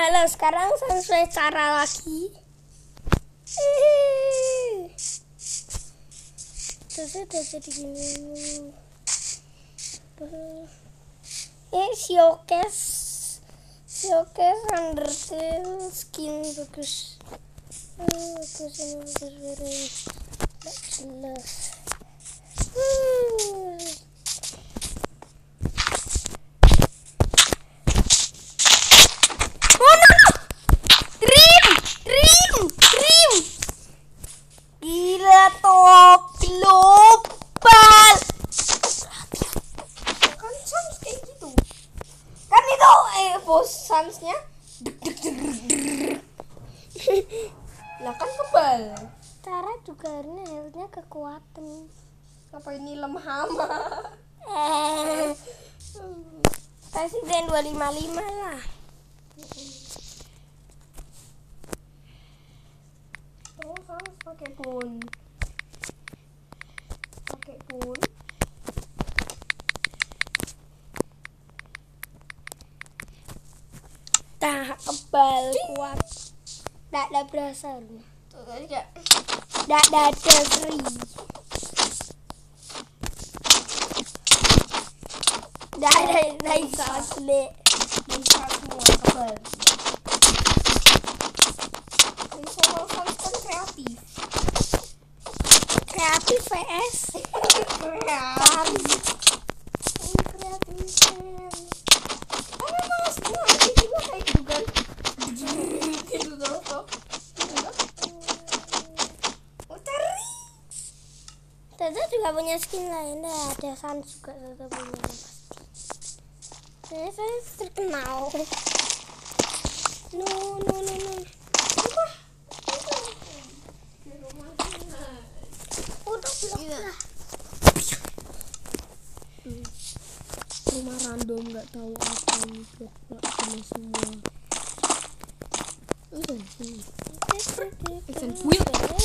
Halo, sekarang sesuai cara lagi. Terus udah jadi gini. Showcase Undertale skin bagus. Bagus ini bagus jelas. Gila top global. Kan sans kayak gitu. Kan itu bos sansnya lah kan kebal. Cara juga health-nya kekuatan. Apa ini lemah amat? Kasih dan 255 lah. Pakai pun tak kebal kuat, tak ada berasa lu tuh aja, tak ada seri, tak ada bisa asli, bisa semua kebal. Semua fans kan kreatif VS kreatif semua juga kayak gitu kan gitu terus cari Tata juga punya skin lain deh, ada Sans juga Tata punya pasti. Saya terkenal. No. Rumah random nggak tahu apa ini blok sama semua. Action wheel.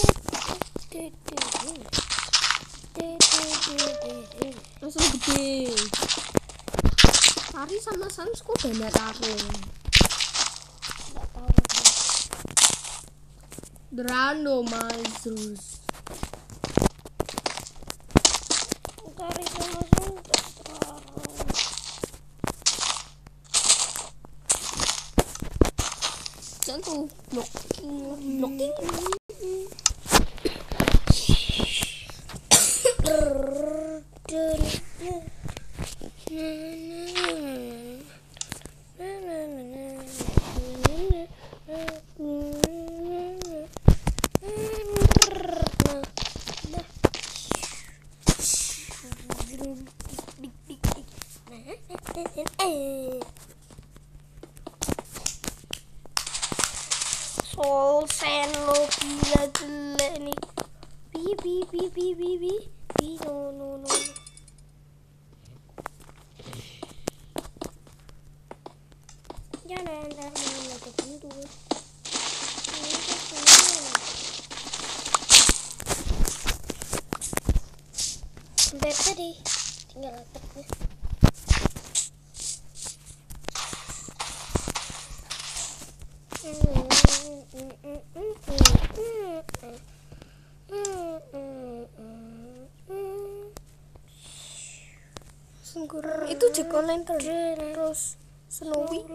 Langsung gede. Tari sama Sans kok beda tarung. Nggak tahu. The randomizers. Tari sama Sans. Jangan blocking. Soul Senlo gila jelek nih. Bi no. Jangan lagi tentu. Udah tadi tinggal laptopnya. Itu Jack Online terus Snowy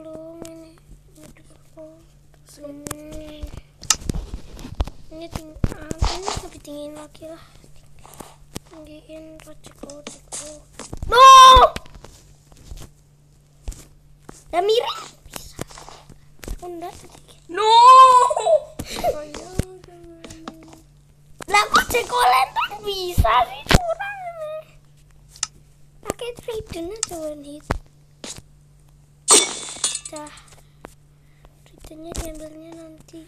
ini lebih tinggiin lagi lah, tinggiin Rojeko no udah mirip bisa enggak no lah kok Jack Online kan bisa sih curang pakai Trident aja one hit. Dah Tridentnya diambilnya nanti.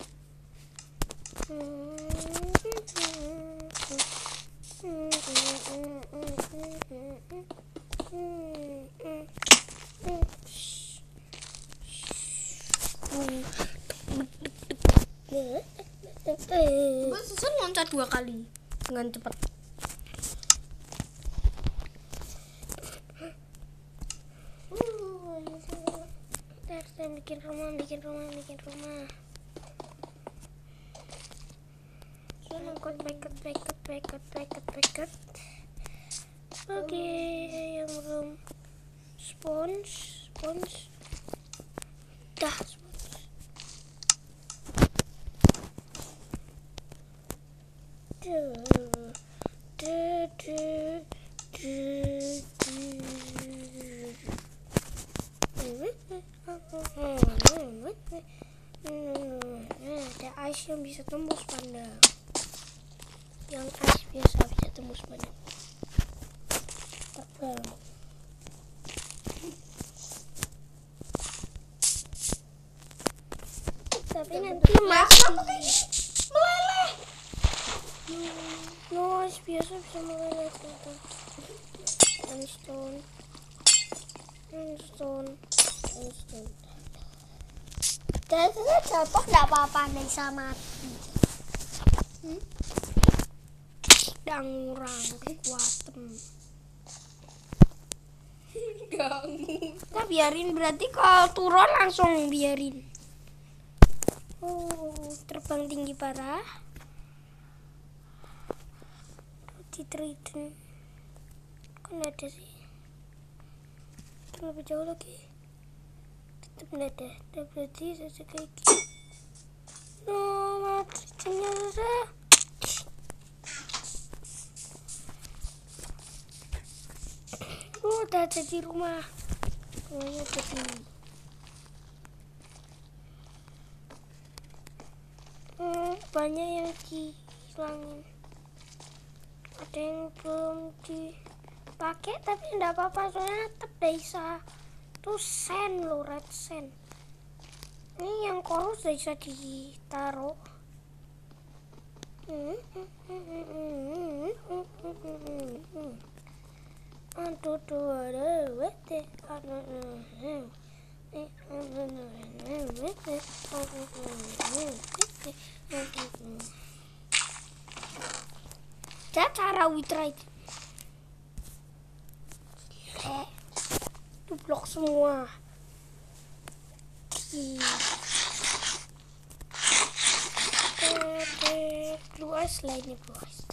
Susun loncat 2 kali dengan cepat. Saya bikin rumah. Paket. Oke, yang belum spons. Dah spons. Ada ice yang bisa tembus pandang. Yang ice biasa bisa tembus pandang. Terbang. Tapi nanti masih meleleh. No, ice biasa bisa meleleh. Stone. Dan jatuh nggak apa-apa, bisa mati. Dangurang kekuatan. Kita biarin, berarti kalau turun langsung biarin. Terbang tinggi parah. Di Triton kan ada sih. Lebih jauh lagi. Tetap nggak ada. Berarti saya kayak gini. No, Tritonnya udah. Udah jadi rumah. Rumahnya jadi. Banyak yang dihilangin. Ada yang belum dipakai tapi enggak apa-apa, soalnya tetap bisa. Tuh sen lo, red sen. Ini yang korus bisa ditaruh. Cara witra itu blok semua. Blue ice lainnya blue ice.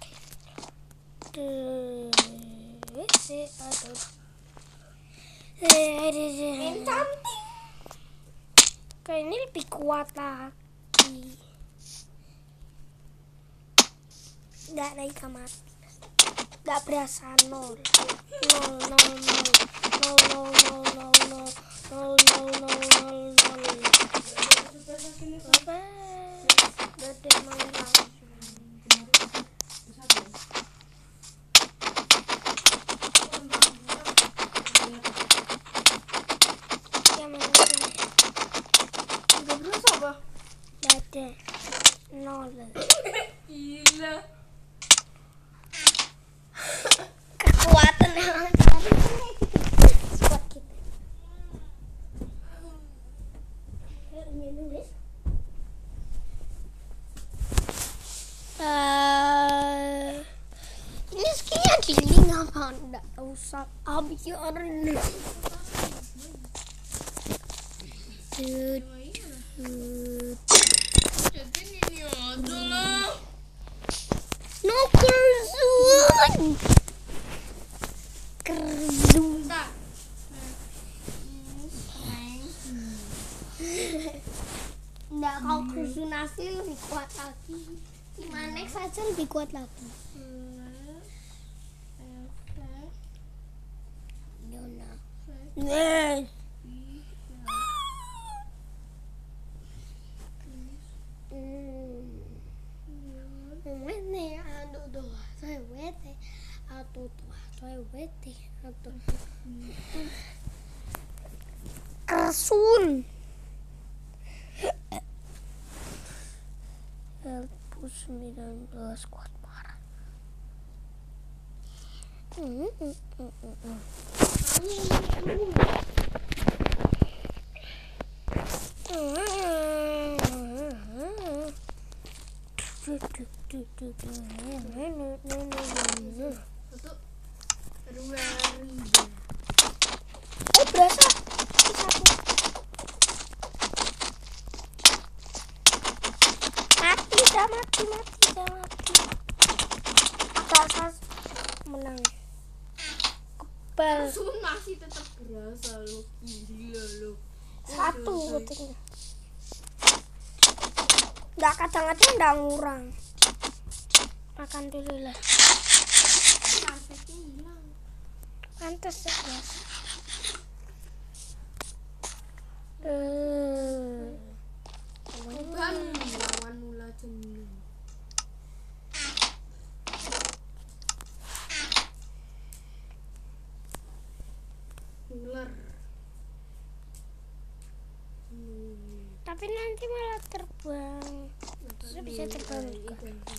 Cantik. Kayak ini lebih kuat lagi. Nggak naik kamar. Nggak berasa nol. Gila. Kekuatan yang kuat kita. Ini skinnya di link apa? Nggak usah biarin. No kerjun. Nggak, kalau kerjun asli lebih kuat lagi. Gimana saja lebih kuat lagi. Kersun. Elpus 19 kuat parah. Berasa satu. jangan mati. Tak menang. Kebal. Masih tetap berasa lo, gila lo. Satu ketinggalan. Nggak kadang-kadang nggak ngurang. Makan dulu lah. Karpetnya hilang. Pantes ya guys. Korban lawan Nula Jemini. Ular. Tapi nanti malah terbang. Terus bisa terbang juga.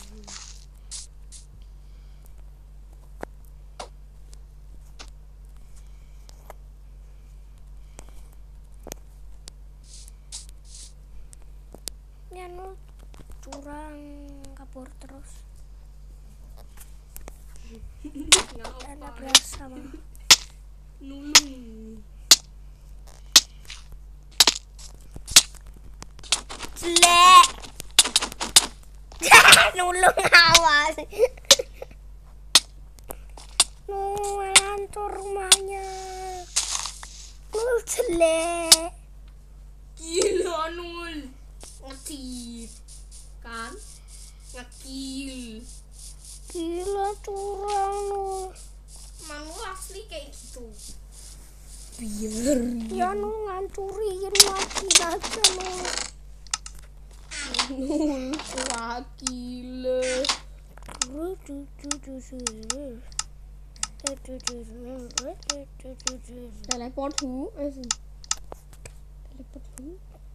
Anu curang kabur terus. Karena berasa mah. Nulung. Jelek. Nulung awas. Hancur rumahnya. Jelek. Gila Nul. Ngecit kan? Ngekil. Gila curang Nul. Manu asli kayak gitu. Biar ya Nul ngancurin mati aja Nul. Nul kuat gila. Teleport hu. Teleport hu.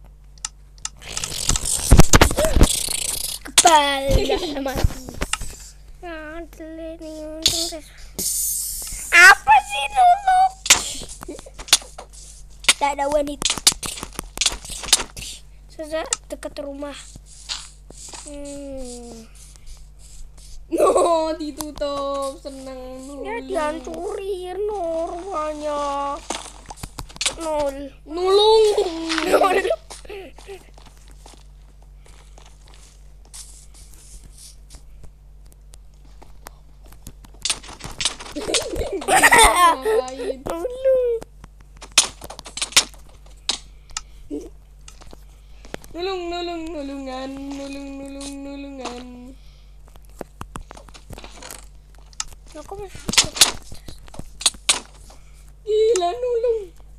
Kebal udah mati. Apa sih Nulung? Tidak ada wanita. Sudah dekat rumah. No, ditutup. Seneng Nul. Ya dihancurin rumahnya. Nulung. Ngapain? Nulungan. Aku masih Gila nulung.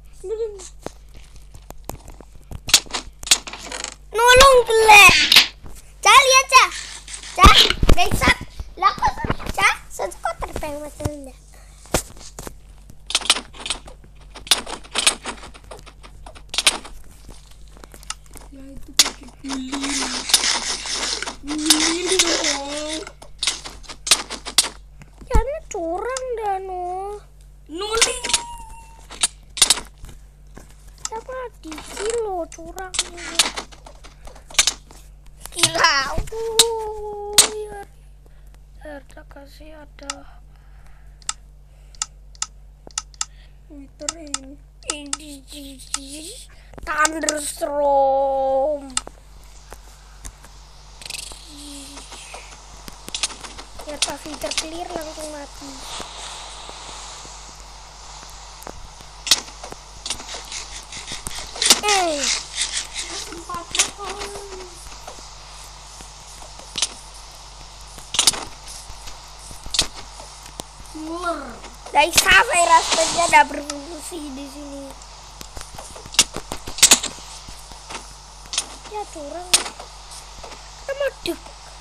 nulung gelek. Cari aja. Cah, besat. Lah kok cah, kok terbang masalahnya. Ya itu pakai guling. Guling dong. Jangan curang dah Nuling. Apa di kilo curang gila. Ada kasih ada Witerin. thunderstorm. Ya pas filter clear langsung mati. Dari sampai rasanya udah berfungsi di sini. Ya curang. Sama duk.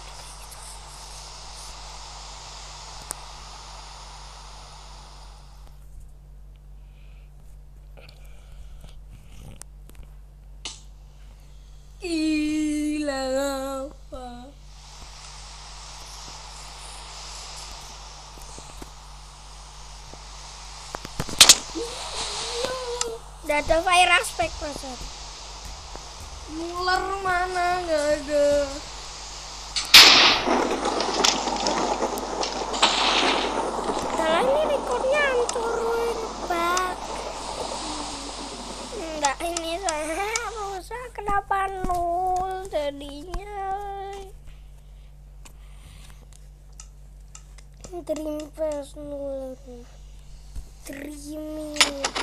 Gila apa? Udah ada fire aspect pasar. Ular mana? Nggak ada. Dalam ini recordnya hancurin bak. Enggak ini saya rusak. Kenapa nol jadinya? Dream personal dreaming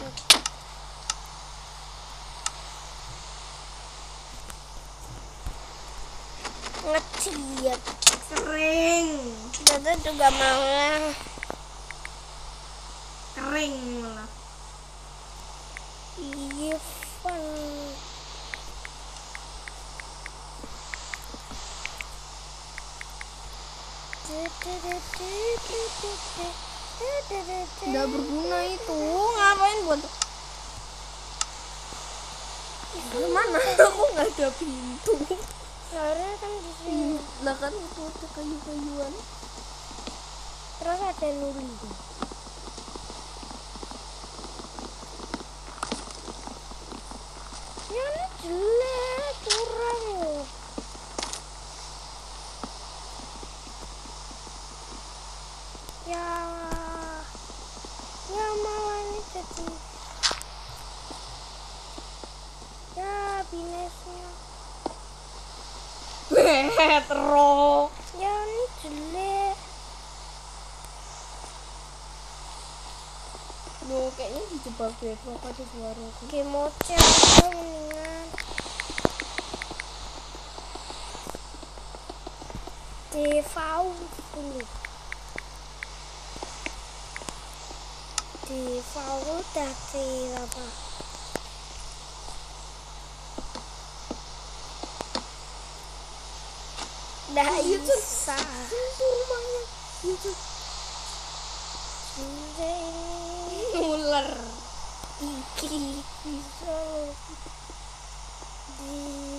ngeciat Kering. Dada juga mau lah. Kering malah. Iya fun. Udah berguna itu. Ngapain buat? Mana? Aku nggak ada pintu. Harusnya kan di sini. Lah kan itu ada kayu-kayuan. Terus ada nuli. Ya ini jelek, kurang. Ya, ya malah ini jadi. Ya binesnya. Petro. Ya ini jelek. Duh, kayaknya dijebak Petro ada suara. Gemoce aja mendingan. Default dulu. Default dari apa? Dah bisa. Itu rumahnya. Itu ular. Iki bisa di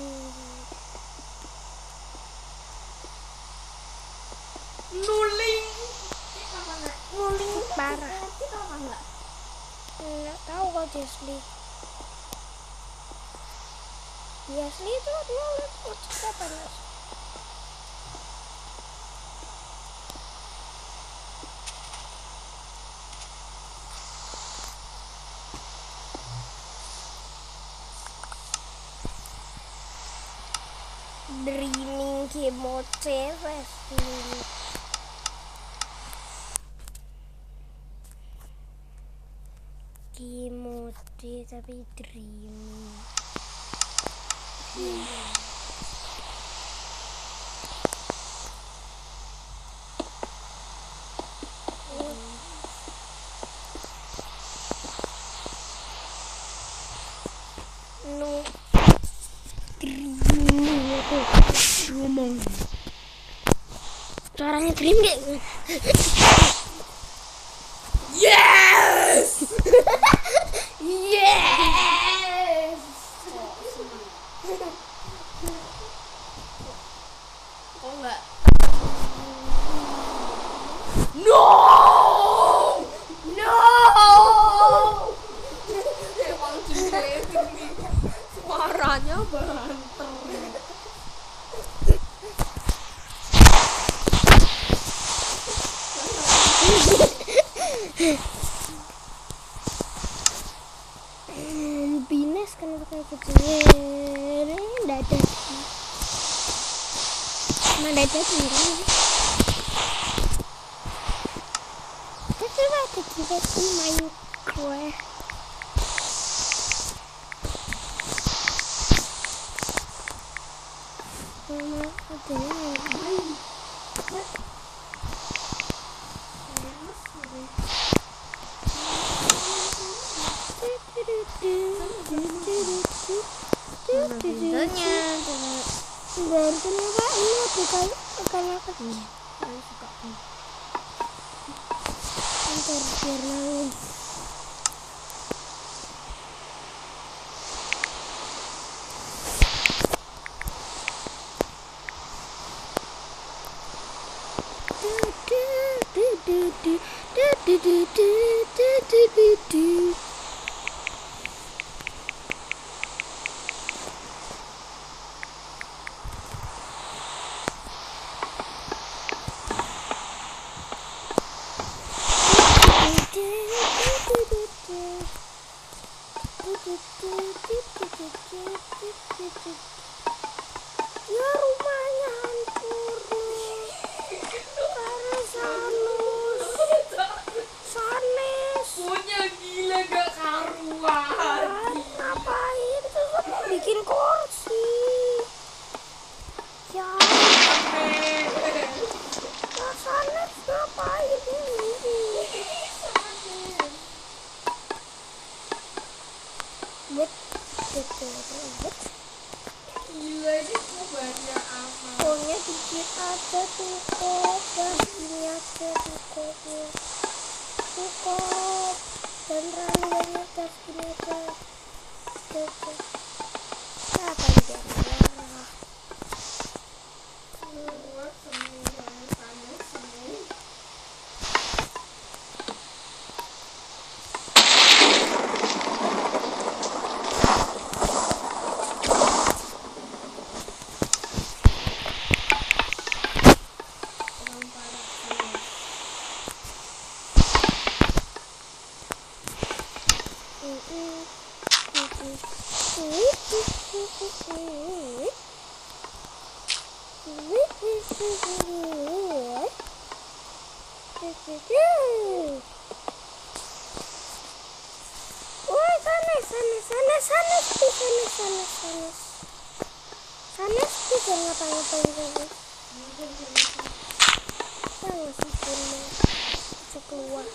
Nuling. nguling parah. Kita apa enggak? Nggak tahu kalau di asli. Di asli itu nulis kocok apa mas? Dreaming Gemoce Resmi. Gemoce tapi dreaming. Nu dreaming itu ngomong. Suaranya dream gak? Yes. Yes. Oh enggak. No. No. Emang gile tinggi. Suaranya banter. Bines kenapa kayak kecil? Dada. Mana dada beneran? Tapi ada juga di Minecraft. Mama ada yang Pintunya. dan ternyata ini bukan apa Saya suka ntar biar lalu ya rumahnya hancur karena Sanul dikit aja tuh kok, gas ini aja tuh kok, dan terlalu banyak gas ini aja. Apa dia merah? Wah, sanes bisa ngapa-ngapain sanes. Jangan sih bisa keluar.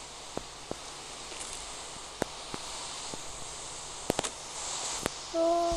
So